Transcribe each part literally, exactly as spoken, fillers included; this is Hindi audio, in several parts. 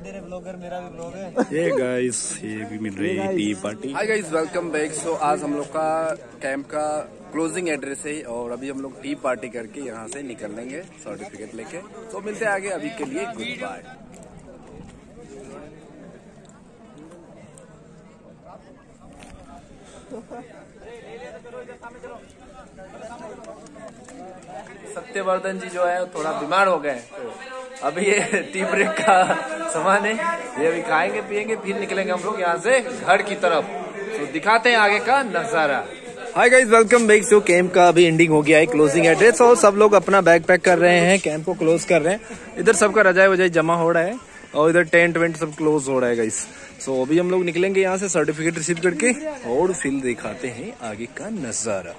दे रहे ब्लॉगर, मेरा भी ब्लॉग है। ये गाइस ये भी मिल रही है tea party. Hi guys, welcome back. So आज हम लोग का कैंप का क्लोजिंग एड्रेस है और अभी हम लोग टी पार्टी करके यहाँ से निकल लेंगे सर्टिफिकेट लेके। तो मिलते हैं आगे, अभी के लिए गुड बाय। सत्यवर्धन जी जो है थोड़ा बीमार हो गए, तो अभी ये टी ब्रेक का सामान है, ये अभी खाएंगे पिएंगे फिर निकलेंगे हम लोग यहाँ से घर की तरफ। तो दिखाते हैं आगे का नजारा। Hi guys, welcome back. So camp का अभी एंडिंग हो गया है, क्लोजिंग एड्रेस, और सब लोग अपना बैग पैक कर रहे हैं, कैंप को क्लोज कर रहे हैं। इधर सबका रजाई वजाई जमा हो रहा है और इधर टेंट वेंट सब क्लोज हो रहा है गाइस। सो अभी हम लोग निकलेंगे यहाँ से सर्टिफिकेट रिसीव करके और फिर दिखाते हैं आगे का नजारा।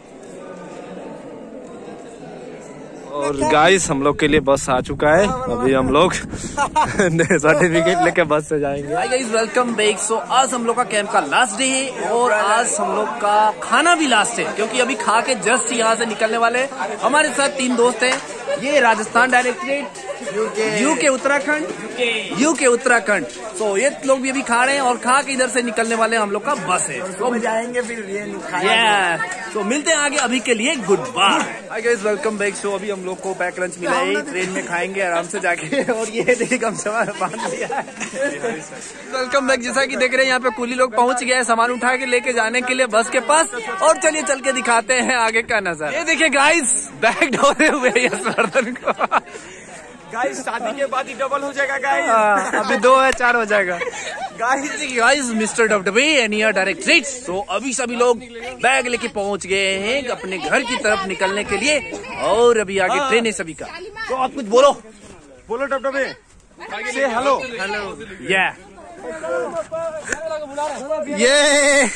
और गाइस हम लोग के लिए बस आ चुका है, अभी हम लोग सर्टिफिकेट लेके बस से जाएंगे। Hi guys, welcome back. So आज हम लोग का कैंप का लास्ट डे है और आज हम लोग का खाना भी लास्ट है, क्योंकि अभी खा के जस्ट यहाँ से निकलने वाले हैं। हमारे साथ तीन दोस्त हैं, ये Rajasthan directorate, UK Uttarakhand, UK Uttarakhand. So ये लोग भी अभी खा रहे हैं और खा के इधर से निकलने वाले हम लोग का बस है। तो जाएंगे फिर ये तो मिलते हैं आगे, अभी के लिए goodbye. Hi guys, welcome back. So अभी हम लोग को पैक लंच मिला है, ट्रेन में खाएंगे आराम से जाके। और ये देखिए कम सामान बांध दिया है। Welcome back. जैसा कि देख रहे हैं यहाँ पे कुली लोग पहुंच गए हैं सामान उठा के लेके जाने के लिए बस के पास। और चलिए चल के दिखाते हैं आगे का नजारा। ये देखिए गाइस, बैग ढोते हुए यशवर्धन को। गाइस शादी के बाद ही डबल हो जाएगा गाइस। अभी दो है चार हो जाएगा गाइस। गाइस मिस्टर डबडबे एनियर डायरेक्टरेट। तो अभी सभी लोग बैग लेके पहुंच गए हैं अपने घर की तरफ निकलने के लिए और अभी आगे ट्रेन है सभी का। तो आप कुछ बोलो बोलो डबडबे, से हेलो हेलो। या ये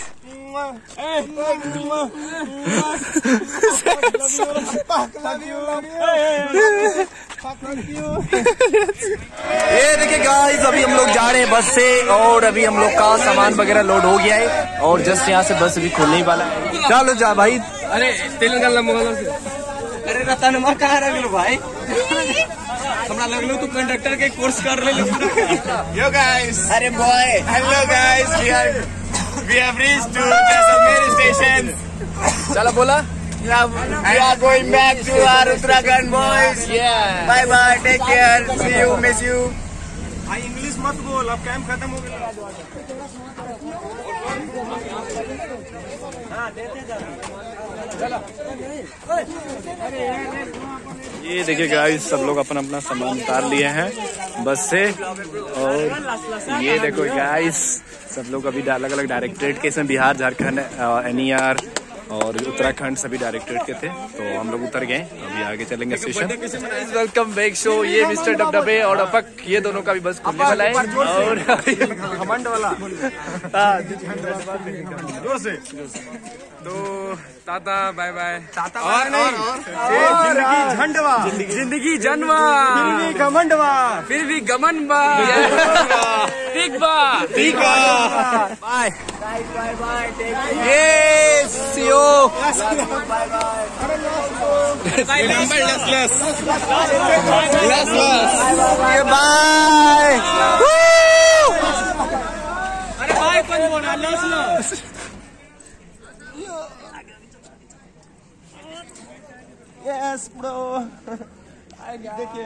ये देखिए गाइस, अभी हम लोग जा रहे हैं बस से और अभी हम लोग का सामान वगैरह लोड हो गया है और जस्ट यहाँ से बस अभी खुलने ही वाला है। चलो जा भाई। अरे तेलंगाना मोबाइल से अरे रतन मार कहाँ रह गए भाई? हमरा लगलो तू कंडक्टर के कोर्स कर ले। यो गाइस, अरे boy, hello guys, we are we have reached to Jaisalmer station. चलो बोला, we are going back to our Uttarakhand boys. Yeah. Bye bye, take care, see you, miss you. भाई इंग्लिश मत बोल, अब कैंप खत्म हो गया। हाँ देते जा। ये देखिए गाइस, सब लोग अपना अपना सामान उतार लिए हैं बस से। और ये देखो गाइस, सब लोग अभी अलग अलग डायरेक्टरेट के, इसमें बिहार, झारखंड, एनईआर और उत्तराखंड सभी डायरेक्टरेट के थे। तो हम लोग उतर गए, अभी आगे चलेंगे स्टेशन। Welcome back. शो ये मिस्टर डबडबे और अपक, ये दोनों का भी बस खुलने वाला है। और घमंड वाला जोर से। तो टाटा बाय बाय। टाटा और नहीं, जिंदगी झंडवा, जिंदगी जनवा, फिर भी घमंडवा, फिर भी गमनवा, ठीक बा ठीक बा। Bye bye bye, take care, ये सीओ bye bye, number less less less bye. अरे बाय कौन बोला? Less less. Yes, bro. देखिए